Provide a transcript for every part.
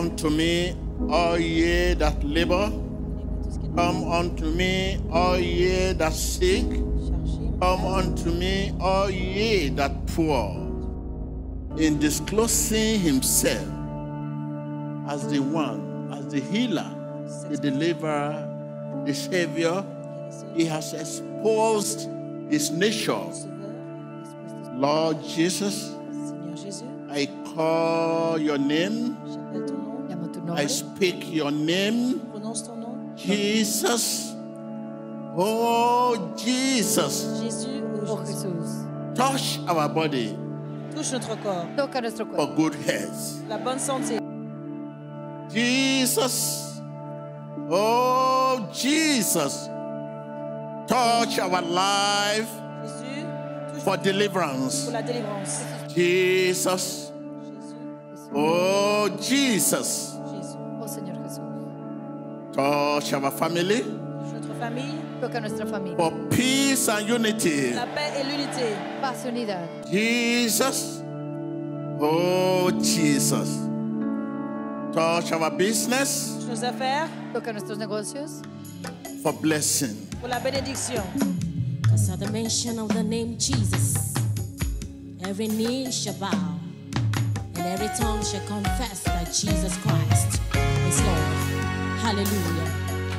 Come to me, all ye that labor. Come unto me, all ye that seek. Come unto me, all ye that poor. In disclosing himself as the one, as the healer, the deliverer, the savior, he has exposed his nature. Lord Jesus, I call your name. I speak your name. Jesus. Oh, Jesus. Touch our body. Touche notre corps. Toca nuestro For cuerpo. good health. La bonne santé. Jesus. Oh, Jesus. Touch our life Jésus, touche for deliverance. pour la délivrance. Jesus. Jésus, Oh, Jesus. Jésus. Oh, Señor Jesús. Touch our family Touche notre famille. Toca nuestra familia. for peace and unity. La paix et l'unité. Paz y unidad. Jesus. Oh, Jesus. Touch our business Touche nos affaires Toca nuestros negocios. for blessing. pour la bénédiction. Because at the mention of the name Jesus, every knee shall bow and every tongue shall confess that Jesus Christ is Lord. Hallelujah.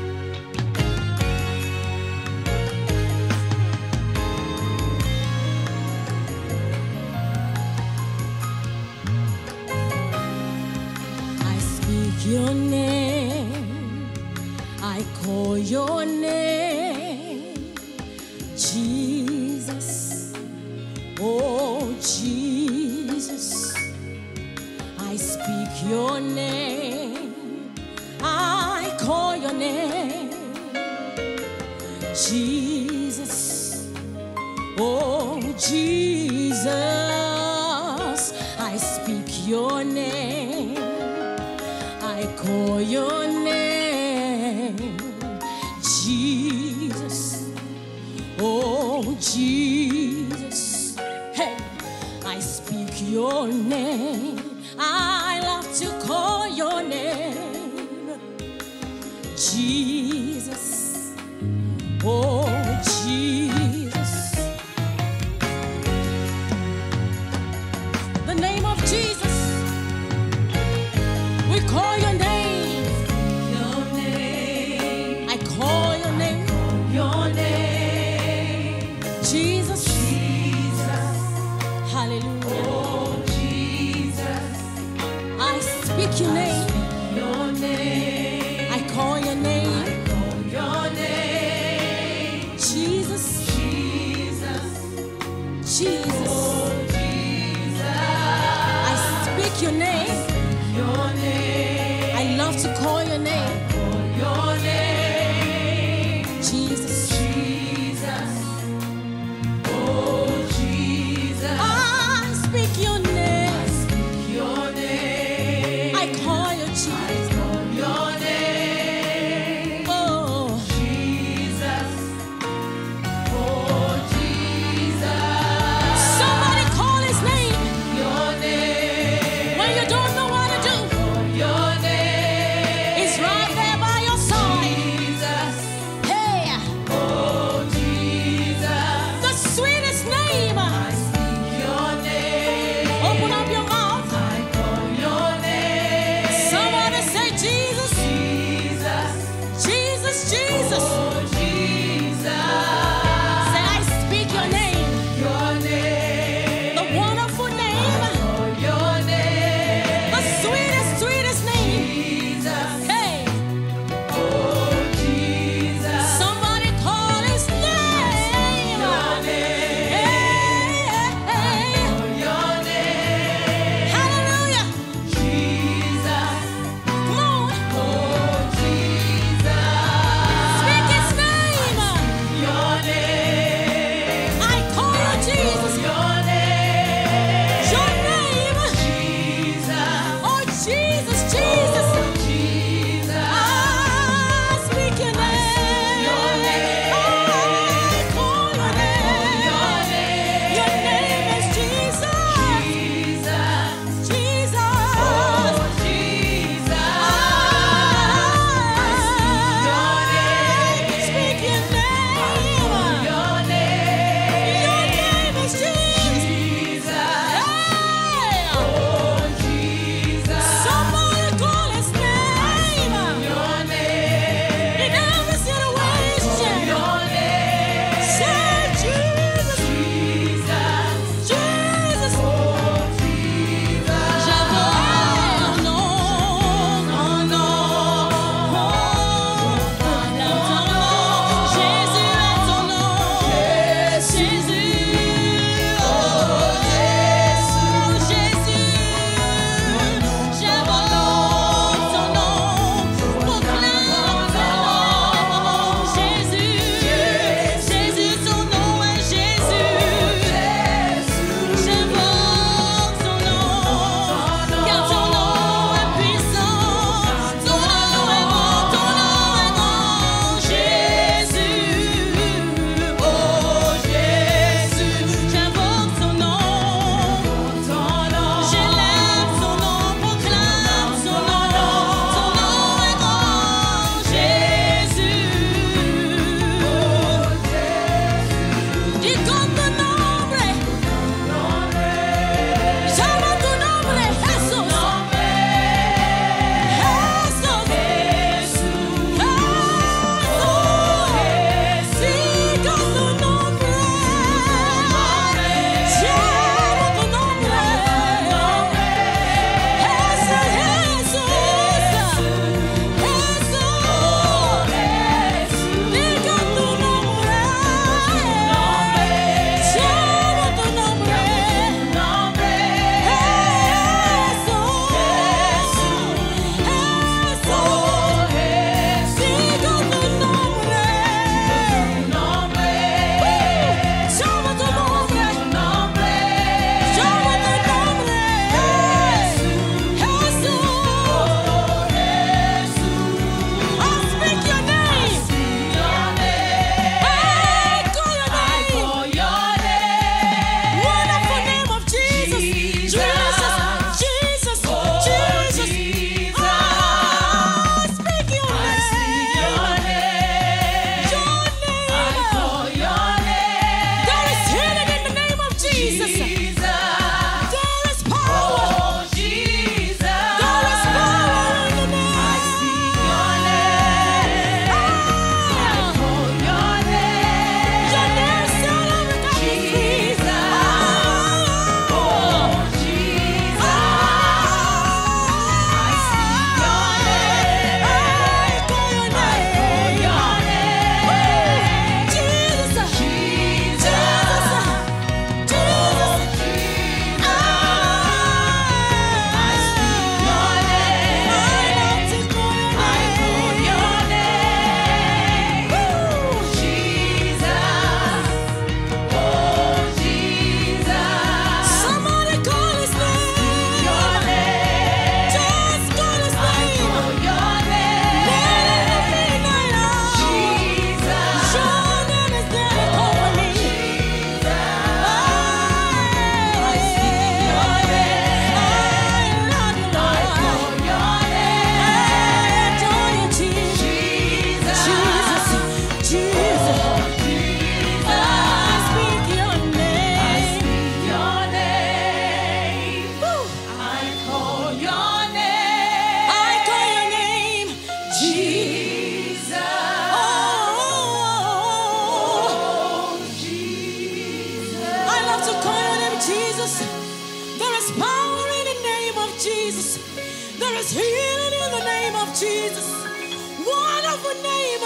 I speak your name, I call your name, Jesus. Oh, Jesus. I speak your name, I call your name, Jesus. Oh, Jesus. I speak your name, I call your name, Jesus. Oh, Jesus. Hey, I speak your name. I love to call your name, Jesus. Oh, Jesus. The name of Jesus. We call your name. Your name. I call your name. Your name. Jesus. Jesus. Hallelujah. Oh, Jesus. I speak your name. Your name. I call your name. I call your name. Jesus. Jesus. Jesus. Oh, Jesus. I speak your name. Your name. I love to call your name. Call your name. Jesus. Jesus. Oh, Jesus. I speak your name. I speak your name. I call you Jesus. I call your name. Oh, Jesus. Oh, Jesus. Somebody call his name. Your name. When you don't know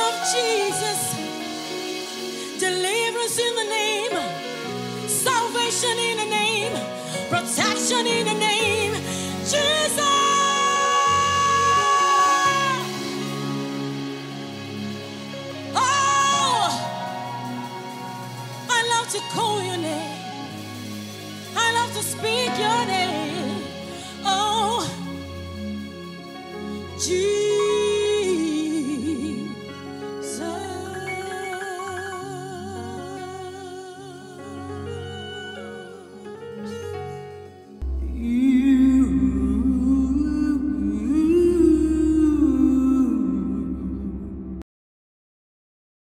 of Jesus. Deliverance in the name. Salvation in the name. Protection in the name. Jesus. Oh, I love to call your name. I love to speak your